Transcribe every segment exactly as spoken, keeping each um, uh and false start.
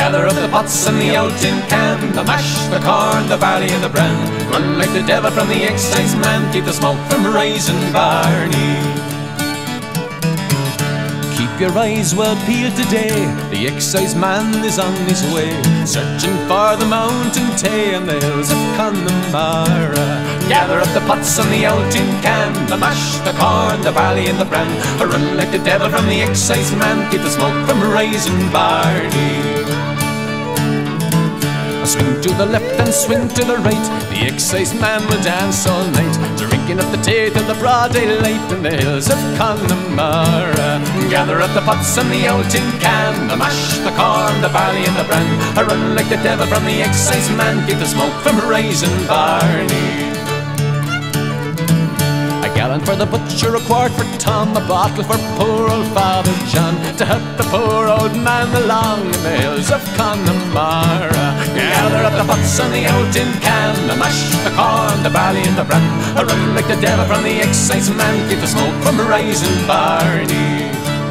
Gather up the pots and the old tin can, the mash, the corn, the barley and the bran. Run like the devil from the excise man, keep the smoke from raising Barney. Keep your eyes well peeled today, the excise man is on his way, searching for the mountain tay and the hills of Connemara. Gather up the pots and the old tin can, the mash, the corn, the barley and the bran. Run like the devil from the excise man, keep the smoke from raising Barney. Swing to the left and swing to the right, the excise man will dance all night, drinking up the tea till the broad daylight in the hills of Connemara. Gather up the pots and the old tin can, the mash, the corn, the barley and the bran. Run like the devil from the excise man, keep the smoke from raising Barney. A gallon for the butcher, a quart for Tom, a bottle for poor old Father John, to help the poor old man along in the hills of Connemara. Gather up the pots and the old tin can, the mash, the corn, the barley and the bran. Run like the devil from the excise man, keep the smoke from raising Barney.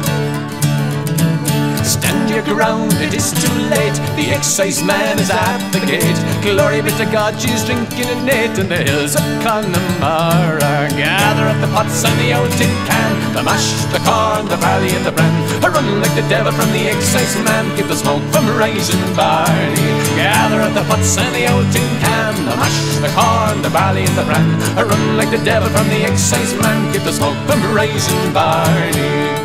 Stand your ground, it is too late, the excise man is at the gate. Glory be to God, she's drinking a nate in the hills of Connemara. Gather up the pots and the old tin can, the mash, the corn, the barley and the bran. Run like the devil from the excise man, keep the smoke from raising Barney. Gather up the pots and the old tin can, the mash, the corn, the barley and the bran. Run like the devil from the excise man, keep the smoke from raising Barney.